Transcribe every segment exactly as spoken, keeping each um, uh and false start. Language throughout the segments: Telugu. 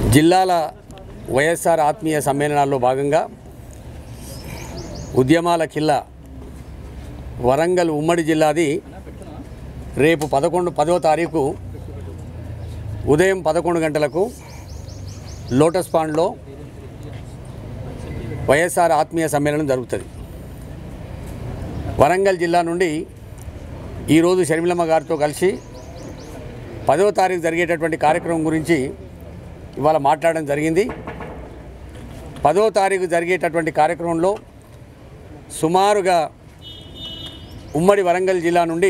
జిల్లాల వైఎస్ఆర్ ఆత్మీయ సమ్మేళనాల్లో భాగంగా ఉద్యమాల కిల్ల వరంగల్ ఉమ్మడి జిల్లాది రేపు పదకొండు పదో తారీఖు ఉదయం పదకొండు గంటలకు లోటస్ పాండ్లో వైఎస్ఆర్ ఆత్మీయ సమ్మేళనం జరుగుతుంది. వరంగల్ జిల్లా నుండి ఈరోజు షర్మిలమ్మ గారితో కలిసి పదవ తారీఖు జరిగేటటువంటి కార్యక్రమం గురించి ఇవాళ మాట్లాడడం జరిగింది. పదవ తారీఖు జరిగేటటువంటి కార్యక్రమంలో సుమారుగా ఉమ్మడి వరంగల్ జిల్లా నుండి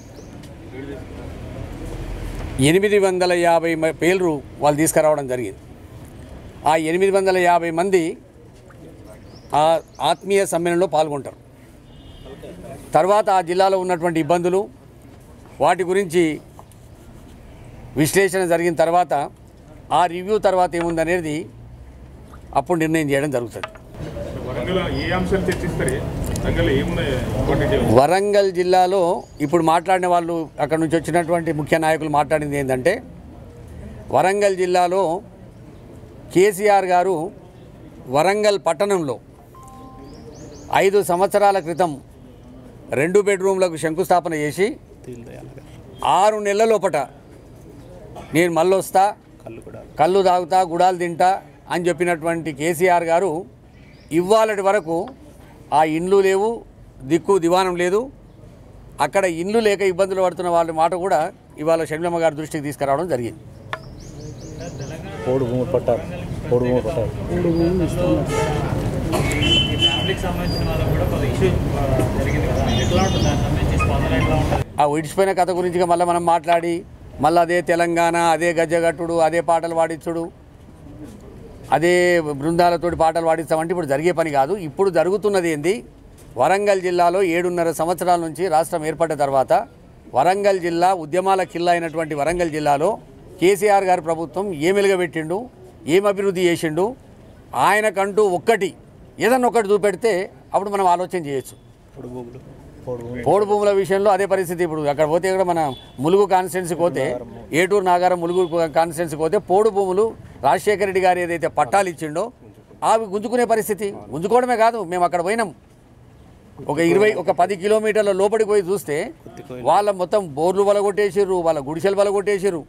ఎనిమిది వందల యాభై పేర్లు వాళ్ళు తీసుకురావడం జరిగింది. ఆ ఎనిమిది వందల యాభై మంది ఆ ఆత్మీయ సమ్మేళనంలో పాల్గొంటారు. తర్వాత ఆ జిల్లాలో ఉన్నటువంటి ఇబ్బందులు వాటి గురించి విశ్లేషణ జరిగిన తర్వాత ఆ రివ్యూ తర్వాత ఏముందనేది అప్పుడు నిర్ణయం చేయడం జరుగుతుంది. వరంగల్ జిల్లాలో ఇప్పుడు మాట్లాడిన వాళ్ళు అక్కడ నుంచి వచ్చినటువంటి ముఖ్య నాయకులు మాట్లాడింది ఏంటంటే, వరంగల్ జిల్లాలో కేసీఆర్ గారు వరంగల్ పట్టణంలో ఐదు సంవత్సరాల క్రితం రెండు బెడ్రూమ్లకు శంకుస్థాపన చేసి ఆరు నెలల లోపట నేను మళ్ళొస్తా, కళ్ళు తాగుతా, గుడాలు తింటా అని చెప్పినటువంటి కేసీఆర్ గారు ఇవాళటి వరకు ఆ ఇండ్లు లేవు, దిక్కు దివానం లేదు. అక్కడ ఇండ్లు లేక ఇబ్బందులు పడుతున్న వాళ్ళ మాట కూడా ఇవాళ షర్మిలమ్మ గారి దృష్టికి తీసుకురావడం జరిగింది. ఆ విడిచిపోయిన కథ గురించి మళ్ళీ మనం మాట్లాడి మళ్ళీ అదే తెలంగాణ, అదే గజ్జగట్టుడు, అదే పాటలు పాడించుడు, అదే బృందాలతోటి పాటలు పాడిస్తామంటే ఇప్పుడు జరిగే పని కాదు. ఇప్పుడు జరుగుతున్నది ఏంది, వరంగల్ జిల్లాలో ఏడున్నర సంవత్సరాల నుంచి రాష్ట్రం ఏర్పడ్డ తర్వాత వరంగల్ జిల్లా ఉద్యమాల కిల్లా అయినటువంటి వరంగల్ జిల్లాలో కేసీఆర్ గారి ప్రభుత్వం ఏం వెలుగబెట్టిండు, ఏం అభివృద్ధి చేసిండు, ఆయనకంటూ ఒక్కటి ఏదన్నా ఒకటి చూపెడితే అప్పుడు మనం ఆలోచన చేయొచ్చు. పోడు భూముల విషయంలో అదే పరిస్థితి. ఇప్పుడు అక్కడ పోతే కూడా మన ములుగు కాన్స్టిట్యున్సీకి పోతే, ఏటూరు నాగారం ములుగు కాన్స్టిట్యున్సీకి పోతే పోడు భూములు రాజశేఖర రెడ్డి గారు ఏదైతే పట్టాలు ఇచ్చిండో అవి గుంజుకునే పరిస్థితి. గుంజుకోవడమే కాదు, మేము అక్కడ పోయినాం. ఒక ఇరవై ఒక పది కిలోమీటర్ల లోపలికి పోయి చూస్తే వాళ్ళ మొత్తం బోర్లు బలగొట్టేసారు, వాళ్ళ గుడిసెలు బలగొట్టేసారు,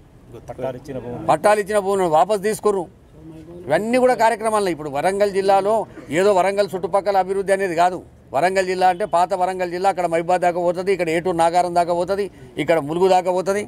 పట్టాలు ఇచ్చిన భూములను వాపసు తీసుకుర్రు. ఇవన్నీ కూడా కార్యక్రమాలు. ఇప్పుడు వరంగల్ జిల్లాలో ఏదో వరంగల్ చుట్టుపక్కల అభివృద్ధి అనేది కాదు. వరంగల్ జిల్లా అంటే పాత వరంగల్ జిల్లా, అక్కడ మహిబాద్ దాకా పోతుంది, ఇక్కడ ఏటూరు నాగారం దాకా పోతుంది, ఇక్కడ ములుగు దాకా పోతుంది.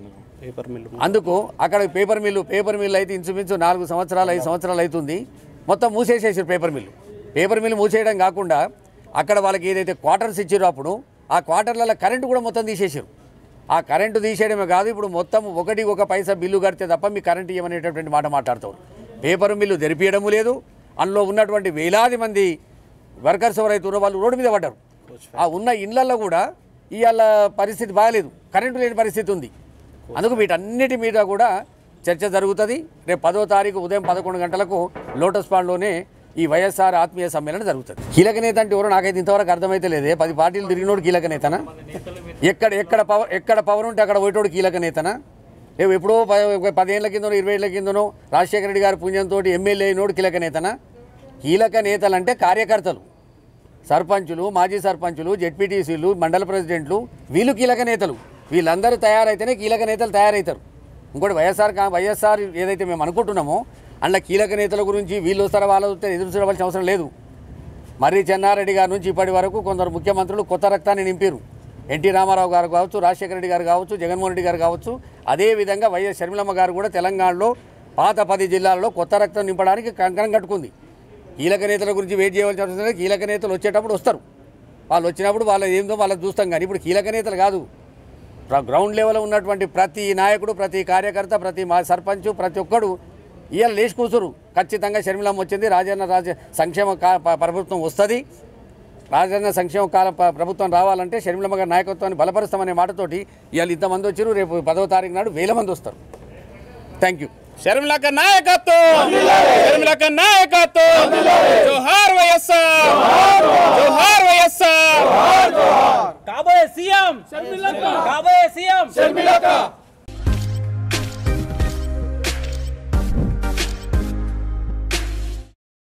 అందుకు అక్కడ పేపర్ మిల్లు పేపర్ మిల్లు అయితే ఇంచుమించు నాలుగు సంవత్సరాలు ఐదు సంవత్సరాలు అవుతుంది, మొత్తం మూసేసేసారు పేపర్ మిల్లు. పేపర్ మిల్లు మూసేయడం కాకుండా అక్కడ వాళ్ళకి ఏదైతే క్వార్టర్స్ ఇచ్చారో అప్పుడు ఆ క్వార్టర్లలో కరెంటు కూడా మొత్తం తీసేసారు. ఆ కరెంటు తీసేయడమే కాదు, ఇప్పుడు మొత్తం ఒకటి ఒక పైసా బిల్లు కడితే తప్ప మీ కరెంటు ఇవ్వనేటటువంటి మాట మాట్లాడుతారు. పేపర్ మిల్లు తెరిపియడము లేదు. అందులో ఉన్నటువంటి వేలాది మంది వర్కర్స్ ఎవరైతే వాళ్ళు రోడ్డు మీద పడ్డారు. ఆ ఉన్న ఇళ్లలో కూడా ఇవాళ పరిస్థితి బాగలేదు, కరెంటు లేని పరిస్థితి ఉంది. అందుకు వీటన్నిటి మీద కూడా చర్చ జరుగుతుంది. రేపు పదో తారీఖు ఉదయం పదకొండు గంటలకు లోటస్ పాండ్లోనే ఈ వైఎస్ఆర్ ఆత్మీయ సమ్మేళనం జరుగుతుంది. కీలక నేత అంటే ఎవరో నాకైతే ఇంతవరకు అర్థమైతే లేదే. పది పార్టీలు తిరిగినోడు కీలక నేతనా? ఎక్కడ ఎక్కడ పవర్ ఎక్కడ పవర్ ఉంటే అక్కడ పోయేటోడు కీలక నేతనా? రేపు ఎప్పుడో పదేళ్ల కిందనో ఇరవై ఏళ్ల కిందనో రాజశేఖర రెడ్డి గారి పుణ్యంతో ఎమ్మెల్యే అయినోడు కీలక నేతనా? కీలక నేతలు అంటే కార్యకర్తలు, సర్పంచులు, మాజీ సర్పంచులు, జెడ్పీటీసీలు, మండల ప్రెసిడెంట్లు, వీళ్ళు కీలక నేతలు. వీళ్ళందరూ తయారైతేనే కీలక నేతలు తయారవుతారు. ఇంకోటి వైఎస్ఆర్ వైఎస్ఆర్ ఏదైతే మేము అనుకుంటున్నామో అందులో కీలక నేతల గురించి వీళ్ళు వస్తారా వాళ్ళు వస్తే ఎదురు చూడవలసిన అవసరం లేదు. మర్రి చెన్నారెడ్డి గారి నుంచి ఇప్పటి వరకు కొందరు ముఖ్యమంత్రులు కొత్త రక్తాన్ని నింపారు. ఎన్టీ రామారావు గారు కావచ్చు, రాజశేఖర రెడ్డి గారు కావచ్చు, జగన్మోహన్ రెడ్డి గారు కావచ్చు. అదేవిధంగా వైఎస్ షర్మిలమ్మ గారు కూడా తెలంగాణలో పాత పది జిల్లాల్లో కొత్త రక్తం నింపడానికి కంకణం కట్టుకుంది. కీలక నేతల గురించి వెయిట్ చేయవలసిన అవసరం లేదు. కీలక నేతలు వచ్చేటప్పుడు వస్తారు, వాళ్ళు వచ్చినప్పుడు వాళ్ళ ఏందో వాళ్ళకి చూస్తాం. కానీ ఇప్పుడు కీలక నేతలు కాదు, గ్రౌండ్ లెవెల్లో ఉన్నటువంటి ప్రతి నాయకుడు, ప్రతి కార్యకర్త, ప్రతి మా సర్పంచ్, ప్రతి ఒక్కడు ఇవాళ లేచి కూర్చురు. ఖచ్చితంగా షర్మిలమ్మ వచ్చింది, రాజన్న రాజ సంక్షేమ ప్రభుత్వం వస్తుంది, రాజన్న సంక్షేమ కాల ప్రభుత్వం రావాలంటే షర్మిలమ్మ గారి నాయకత్వాన్ని బలపరుస్తామనే మాటతోటి ఇవాళ ఇంతమంది వచ్చారు. రేపు పదవ తారీఖు నాడు వేల మంది వస్తారు. Thank you. షర్మిలక్క నాయకత్వం, షర్మిలక్క నాయకత్వం. జోహార్ వైఎస్ఆర్, జోహార్ వైఎస్ఆర్. కాబోయే సీఎం షర్మిలక్క, కాబోయే సీఎం షర్మిలక్క.